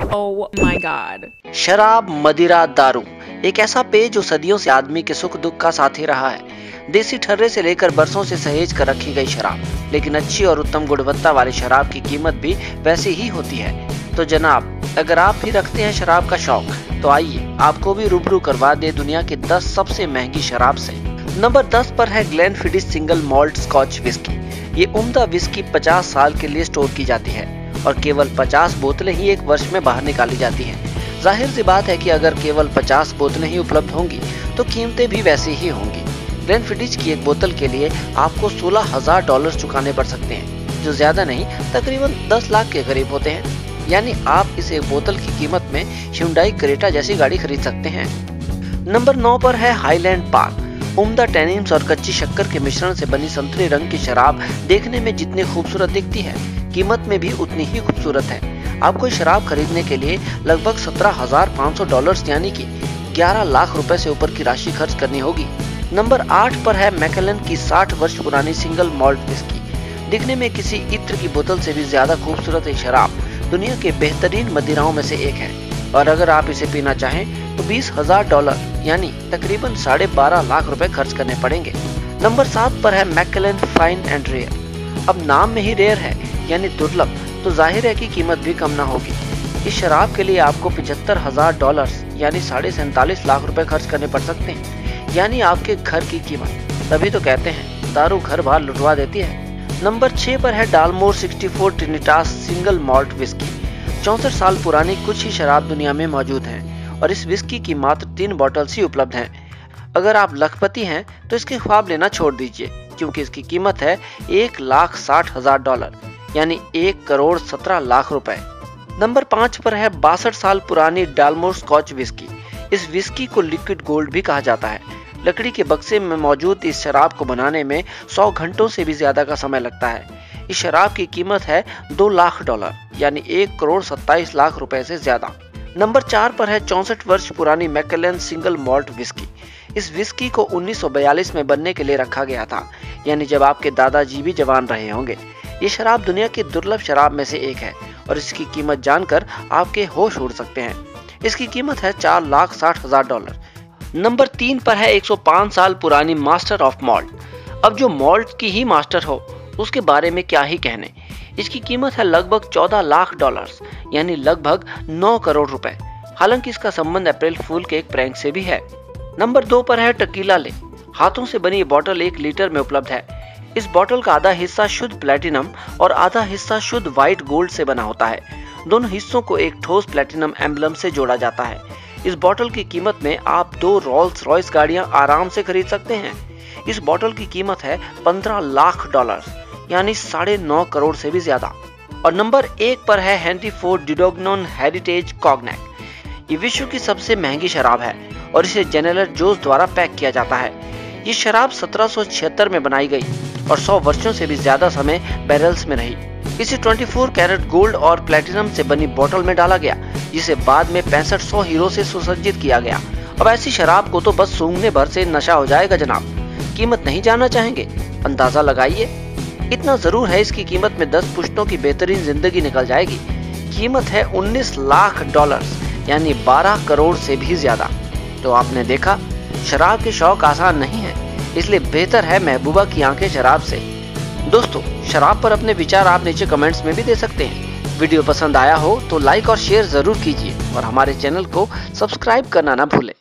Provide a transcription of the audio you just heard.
Oh my God. शराब, मदिरा, दारू एक ऐसा पेय जो सदियों से आदमी के सुख दुख का साथी रहा है। देसी ठर्रे से लेकर बरसों से सहेज कर रखी गई शराब, लेकिन अच्छी और उत्तम गुणवत्ता वाली शराब की कीमत भी वैसी ही होती है। तो जनाब, अगर आप भी रखते हैं शराब का शौक, तो आइए आपको भी रूबरू करवा दे दुनिया की 10 सबसे महंगी शराब से। नंबर 10 पर है Glenfiddich single malt scotch whisky. ये उम्दा विस्की 50 साल के लिए स्टोर की जाती है और केवल 50 बोतलें ही एक वर्ष में बाहर निकाली जाती हैं। जाहिर सी बात है कि अगर केवल 50 बोतलें ही उपलब्ध होंगी तो कीमतें भी वैसी ही होंगी। ग्लेनफिडिच की एक बोतल के लिए आपको $16,000 चुकाने पड़ सकते हैं, जो ज्यादा नहीं तकरीबन 10 लाख के करीब होते हैं। यानी आप इस एक बोतल की कीमत में Hyundai क्रेटा जैसी गाड़ी खरीद सकते हैं। नंबर 9 पर है हाईलैंड पार्क। उम्दा टैनिन्स और कच्ची शक्कर के मिश्रण से बनी संतरी रंग की शराब देखने में जितनी खूबसूरत दिखती है, कीमत में भी उतनी ही खूबसूरत है। आपको शराब खरीदने के लिए लगभग $17,500 यानी कि 11 लाख रुपए से ऊपर की राशि खर्च करनी होगी। नंबर 8 पर है मैकेलन की 60 वर्ष पुरानी सिंगल मॉल्ट विस्की। दिखने में किसी इत्र की बोतल से भी ज्यादा खूबसूरत ये शराब दुनिया के बेहतरीन मदिराओं में से एक है, और अगर आप इसे पीना चाहें तो $20,000 यानी तकरीबन 12.5 लाख रुपए खर्च करने पड़ेंगे। नंबर 7 पर है मैकेलन फाइन एंड रेयर। अब नाम में ही रेयर है यानी दुर्लभ, तो जाहिर है कि कीमत भी कम ना होगी। इस शराब के लिए आपको $75,000 यानी 47.5 लाख रुपए खर्च करने पड़ सकते हैं, यानी आपके घर की कीमत। तभी तो कहते हैं दारू घर बार लुटवा देती है। नंबर 6 पर है Dalmore 64 Trinitas single malt whisky. 64 साल पुरानी कुछ ही शराब दुनिया में मौजूद हैं और इस विस्की की मात्र 3 बॉटल्स ही उपलब्ध हैं। अगर आप लखपति हैं तो इसके ख्वाब लेना छोड़ दीजिए, क्योंकि इसकी कीमत है $1,60,000 यानी 1,17 लाख रुपए। नंबर 5 पर है 62 साल पुरानी डालमोर स्कॉच विस्की। इस विस्की को लिक्विड गोल्ड भी कहा जाता है। लकड़ी के बक्से में मौजूद इस शराब को बनाने में 100 घंटों से भी ज्यादा का समय लगता है। इस शराब की कीमत है $2 लाख यानी 1,27 लाख रुपए से ज्यादा। नंबर 4 पर है 64 वर्ष पुरानी मैकेलन सिंगल मॉल्ट विस्की। इस विस्की को 1942 में बनने के लिए रखा गया था, यानी जब आपके दादाजी भी जवान रहे होंगे। ये शराब दुनिया की दुर्लभ शराब में से एक है और इसकी कीमत जानकर आपके होश उड़ सकते हैं। इसकी कीमत है $4,60,000। नंबर 3 पर है 105 साल पुरानी मास्टर ऑफ मॉल्ट। अब जो मॉल्ट की ही मास्टर हो उसके बारे में क्या ही कहने। इसकी कीमत है लगभग $14 लाख यानी लगभग 9 करोड़ रुपए। हालांकि इसका संबंध अप्रैल फूल के एक प्रैंक से भी है। नंबर 2 पर है टकीला ले। हाथों से बनी ये बोतल 1 लीटर में उपलब्ध है। इस बोतल का आधा हिस्सा शुद्ध प्लेटिनम और आधा हिस्सा शुद्ध व्हाइट गोल्ड से बना होता है। दोनों हिस्सों को एक ठोस प्लेटिनम एम्बलम से जोड़ा जाता है। इस बोतल की कीमत में आप 2 रोल्स रॉयस गाड़ियां आराम से खरीद सकते हैं। इस बोतल की कीमत है $15 लाख यानी 9.5 करोड़ से भी ज्यादा। और नंबर 1 पर है Henri Ford Dudognon heritage cognac. ये विश्व की सबसे महंगी शराब है और इसे जनरल जोस द्वारा पैक किया जाता है। ये शराब 1776 में बनाई गई और 100 वर्षों से भी ज्यादा समय बैरल्स में रही। इसे 24 कैरेट गोल्ड और प्लेटिनम से बनी बोतल में डाला गया, जिसे बाद में 6500 हीरो से सुसज्जित किया गया। अब ऐसी शराब को तो बस सूंघने भर से नशा हो जाएगा जनाब। कीमत नहीं जानना चाहेंगे? अंदाजा लगाइए। इतना जरूर है, इसकी कीमत में 10 पुश्तों की बेहतरीन जिंदगी निकल जाएगी। कीमत है $19 लाख यानी 12 करोड़ से भी ज्यादा। तो आपने देखा, शराब के शौक आसान नहीं है, इसलिए बेहतर है महबूबा की आंखें शराब से। दोस्तों, शराब पर अपने विचार आप नीचे कमेंट्स में भी दे सकते हैं। वीडियो पसंद आया हो तो लाइक और शेयर जरूर कीजिए और हमारे चैनल को सब्सक्राइब करना ना भूलें।